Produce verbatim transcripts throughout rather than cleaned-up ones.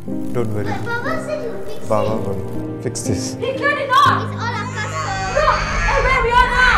Don't worry. But Baba said he'll fix it. Baba will fix this. He turned it off! It's all Aka's fault. Look! Hey, where we are now?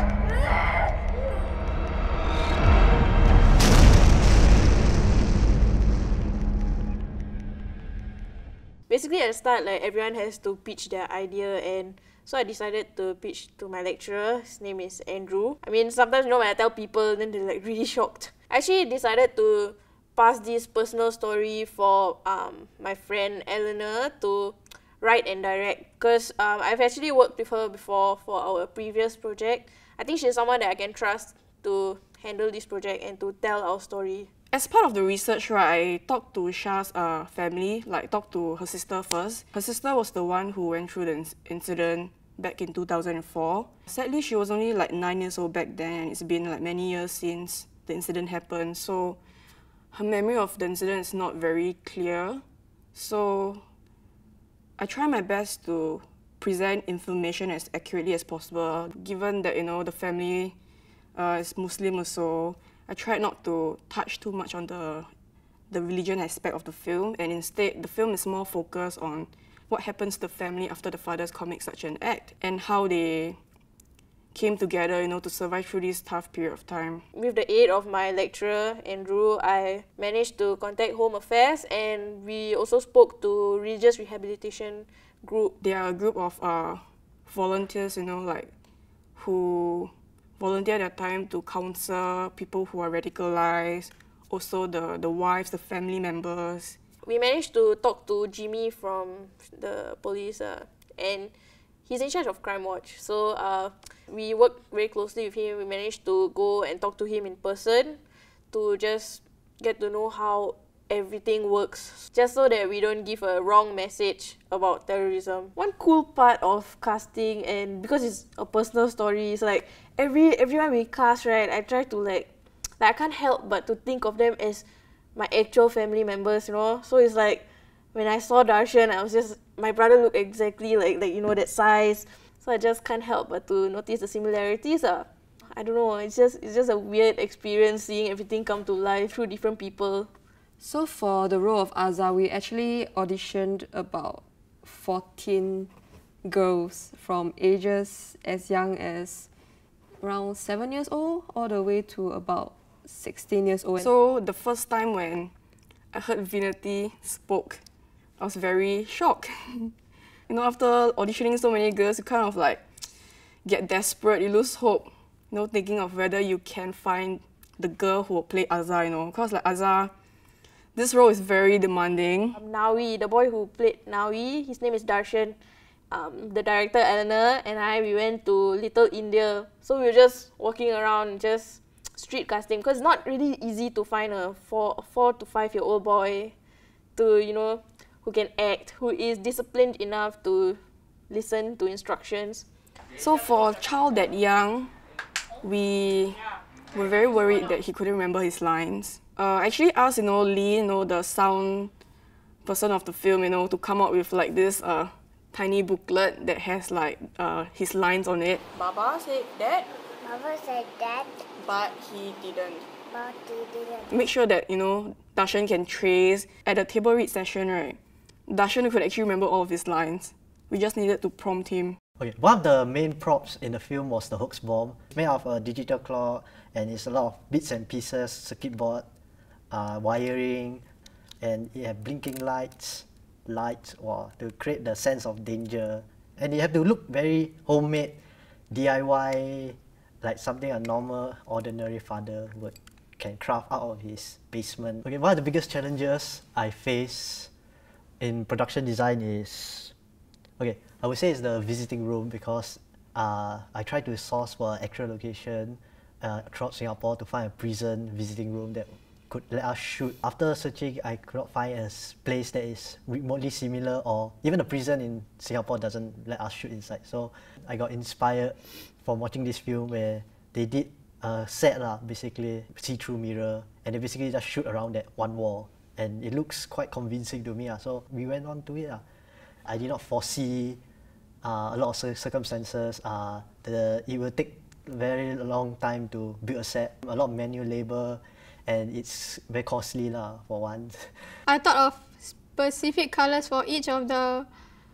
Basically at the start, like everyone has to pitch their idea, and so I decided to pitch to my lecturer. His name is Andrew. I mean, sometimes you know when I tell people, then they're like really shocked. I actually decided to pass this personal story for um, my friend Eleanor to write and direct, because um, I've actually worked with her before for our previous project. I think she's someone that I can trust to handle this project and to tell our story. As part of the research, right, I talked to Shah's uh, family, like talked to her sister first. Her sister was the one who went through the incident back in two thousand four. Sadly, she was only like nine years old back then, and it's been like many years since the incident happened. So her memory of the incident is not very clear. So I try my best to present information as accurately as possible. Given that, you know, the family uh, is Muslim also, I tried not to touch too much on the, the religion aspect of the film, and instead the film is more focused on what happens to the family after the fathers commit such an act and how they came together, you know, to survive through this tough period of time. With the aid of my lecturer, Andrew, I managed to contact Home Affairs, and we also spoke to Religious Rehabilitation Group. They are a group of uh, volunteers, you know, like, who volunteer their time to counsel people who are radicalized, also the, the wives, the family members. We managed to talk to Jimmy from the police, uh, and he's in charge of Crime Watch. So uh, we worked very closely with him. We managed to go and talk to him in person to just get to know how everything works, just so that we don't give a wrong message about terrorism. One cool part of casting, and because it's a personal story, is like every everyone we cast, right, I try to like, like I can't help but to think of them as my actual family members, you know. So it's like when I saw Darshan, I was just, my brother looked exactly like, like you know, that size. So I just can't help but to notice the similarities. Uh. I don't know, it's just it's just a weird experience seeing everything come to life through different people. So for the role of Azza, we actually auditioned about fourteen girls from ages as young as around seven years old all the way to about sixteen years old. So the first time when I heard Vinati spoke, I was very shocked. You know, after auditioning so many girls, you kind of like get desperate, you lose hope, you know, thinking of whether you can find the girl who will play Azza, you know, because like Azza, this role is very demanding. Um, Nawi, the boy who played Nawi, his name is Darshan. Um, the director, Eleanor, and I, we went to Little India. So we were just walking around, just street casting, because it's not really easy to find a four, four to five year old boy to, you know, who can act, who is disciplined enough to listen to instructions. So for a child that young, we were very worried that he couldn't remember his lines. Uh, I actually asked, you know, Lee, you know, the sound person of the film, you know, to come up with like this uh, tiny booklet that has like uh, his lines on it. Baba said that. Baba said that. But he didn't. But he didn't. Make sure that, you know, Darshan can trace. At the table read session, right, Darshan could actually remember all of his lines. We just needed to prompt him. Okay, one of the main props in the film was the hoax bomb, made of a digital clock, and it's a lot of bits and pieces, circuit board, uh, wiring, and it had blinking lights, lights, wow, to create the sense of danger. And you have to look very homemade, D I Y, like something a normal, ordinary father would can craft out of his basement. Okay, one of the biggest challenges I face in production design is, okay, I would say it's the visiting room, because uh, I try to source for an actual location uh, throughout Singapore to find a prison visiting room that could let us shoot. After searching, I could not find a place that is remotely similar, or even a prison in Singapore doesn't let us shoot inside. So I got inspired from watching this film where they did a set, lah, basically see-through mirror, and they basically just shoot around that one wall. And it looks quite convincing to me, lah. So we went on to it. lah. I did not foresee uh, a lot of circumstances. Uh, the, it will take very long time to build a set, a lot of manual labor, and it's very costly lah, for one. I thought of specific colours for each of the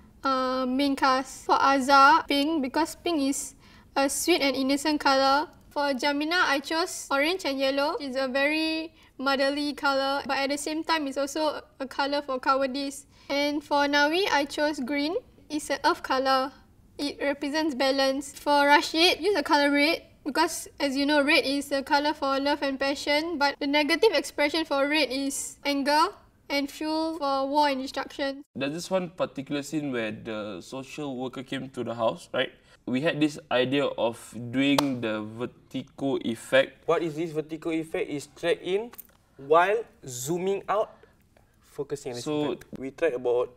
uh, main cast. For Azza, pink, because pink is a sweet and innocent colour. For Jamina, I chose orange and yellow. It's a very motherly colour, but at the same time, it's also a colour for cowardice. And for Nawi, I chose green. It's an earth colour. It represents balance. For Rashid, use the colour red, because as you know, red is the colour for love and passion, but the negative expression for red is anger and fuel for war and destruction. There's this one particular scene where the social worker came to the house, right? We had this idea of doing the vertigo effect. What is this vertigo effect? Is track in while zooming out, focusing on the So we tried about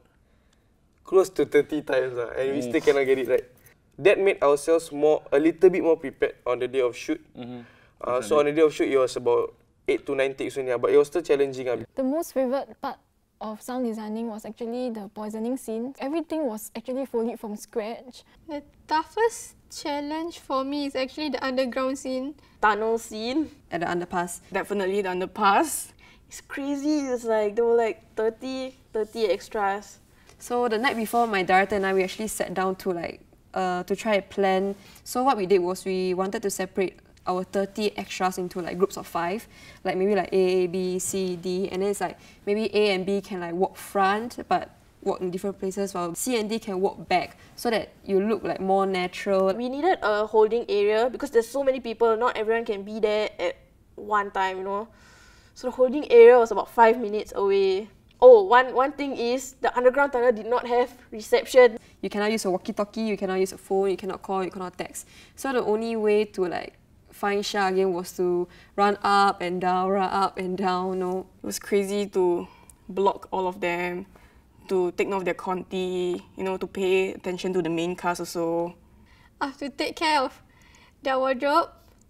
close to thirty times uh, and we still cannot get it right. That made ourselves more, a little bit more prepared on the day of shoot. Mm-hmm. uh, so on the day of shoot, it was about eight to nine takes only, but it was still challenging. Uh. The most favourite part of sound designing was actually the poisoning scene. Everything was actually fully from scratch. The toughest challenge for me is actually the underground scene. Tunnel scene. At the underpass. Definitely the underpass. It's crazy. It's like, there were like thirty, thirty extras. So the night before, my director and I, we actually sat down to like, uh, to try a plan. So what we did was we wanted to separate our thirty extras into like groups of five, like maybe like A, B, C, D, and then it's like maybe A and B can like walk front, but walk in different places, while C and D can walk back, so that you look like more natural. We needed a holding area because there's so many people, not everyone can be there at one time, you know. So the holding area was about five minutes away. Oh, one, one thing is, the underground tunnel did not have reception. You cannot use a walkie-talkie, you cannot use a phone, you cannot call, you cannot text. So the only way to like find Shah again was to run up and down, run up and down, no. It was crazy to block all of them, to take note of their conti, you know, to pay attention to the main cast also. I have to take care of their wardrobe,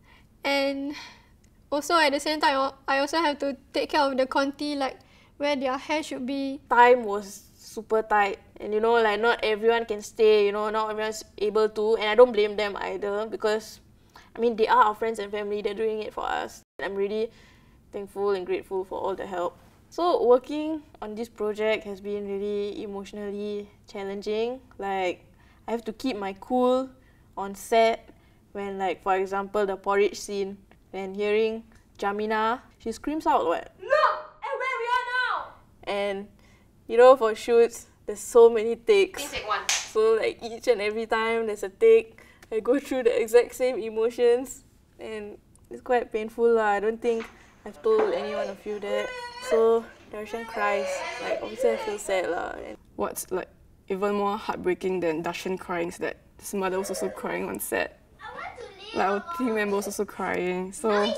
and also at the same time, I also have to take care of the conti, like where their hair should be. Time was super tight, and you know, like not everyone can stay, you know, not everyone's able to, and I don't blame them either, because I mean, they are our friends and family, they're doing it for us. I'm really thankful and grateful for all the help. So working on this project has been really emotionally challenging. Like, I have to keep my cool on set when, like, for example, the porridge scene, and hearing Jamina, she screams out, what? Look at where we are now! And, you know, for shoots, there's so many takes. Take one. So, like, each and every time there's a take, I go through the exact same emotions, and it's quite painful lah. I don't think I've told anyone of you that. So Darshan cries. Like, obviously I feel sad lah. What's like even more heartbreaking than Darshan crying is that his mother was also crying on set. Like our team member was also crying. So it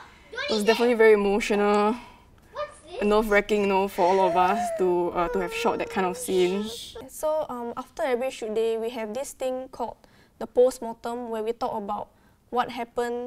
was definitely very emotional, nerve-wracking, you know, for all of us to uh, to have shot that kind of scene. So um, after every shoot day, we have this thing called the post-mortem, where we talk about what happened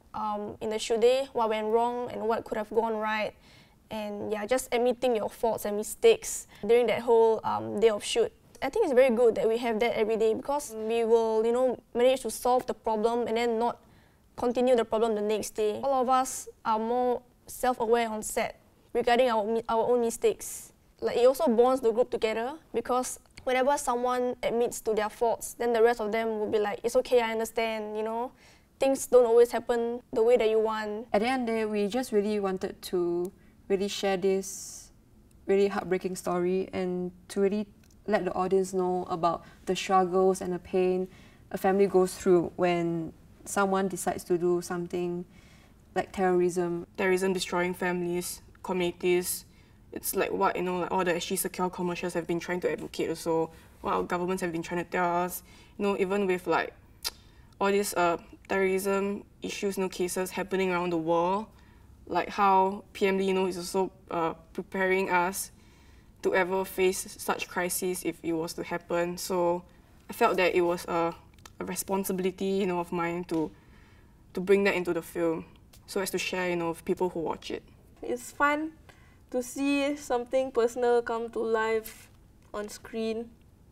um, in the shoot day, what went wrong and what could have gone right, and yeah, just admitting your faults and mistakes during that whole um, day of shoot. I think it's very good that we have that every day, because we will, you know, manage to solve the problem and then not continue the problem the next day. All of us are more self-aware on set regarding our, our own mistakes. Like, it also bonds the group together, because whenever someone admits to their faults, then the rest of them will be like, it's okay, I understand, you know. Things don't always happen the way that you want. At the end of the day, we just really wanted to really share this really heartbreaking story, and to really let the audience know about the struggles and the pain a family goes through when someone decides to do something like terrorism. Terrorism destroying families, communities. It's like what, you know, like all the S G Secure commercials have been trying to advocate also, what our governments have been trying to tell us. You know, even with like all these uh, terrorism issues, you know, cases happening around the world, like how P M Lee, you know, is also uh, preparing us to ever face such crises if it was to happen. So I felt that it was a, a responsibility, you know, of mine to to bring that into the film, so as to share, you know, with people who watch it. It's fun to see something personal come to life on screen,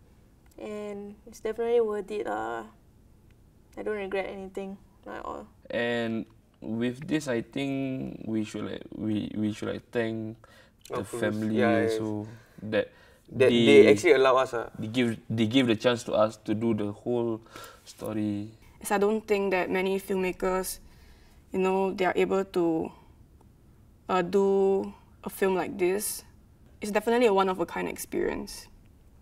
and it's definitely worth it. Uh, I don't regret anything at all. And with this, I think we should like we we should like thank the Of course. family Yeah, also, that That they, actually allow us. Uh. They give they give the chance to us to do the whole story. Yes, I don't think that many filmmakers, you know, they are able to uh, do a film like this. It's definitely a one-of-a-kind experience.